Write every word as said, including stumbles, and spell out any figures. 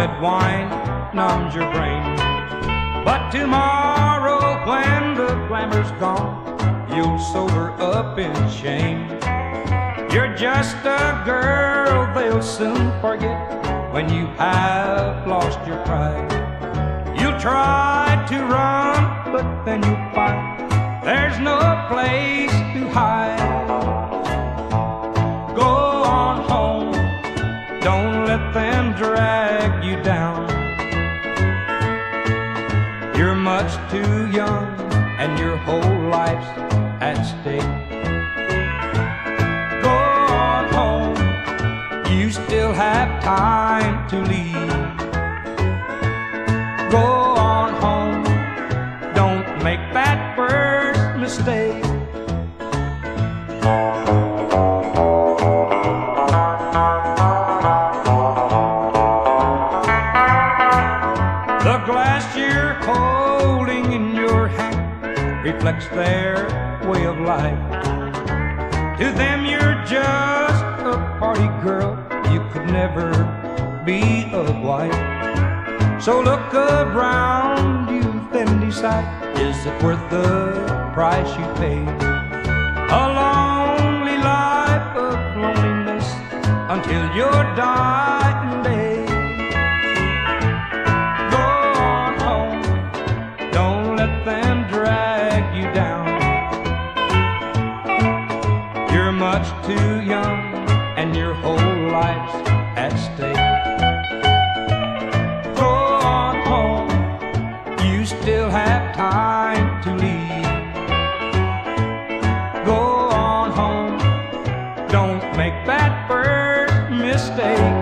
Red wine numbs your brain, but tomorrow when the glamour's gone, you'll sober up in shame. You're just a girl they'll soon forget when you have lost your pride. You'll try to run, but then you'll find there's no place to hide. Go on home, don't let them drag you down. You're much too young and your whole life's at stake. Go on home, you still have time to leave. Go on home, don't make that first mistake. The glass you're holding in your hand reflects their way of life. To them you're just a party girl, you could never be a wife. So look around you, then decide, is it worth the price you pay? A lonely life of loneliness until your dying day. Go on home, don't let them drag you down. You're much too young and your whole life's at stake. Still have time to leave. Go on home, don't make that first mistake.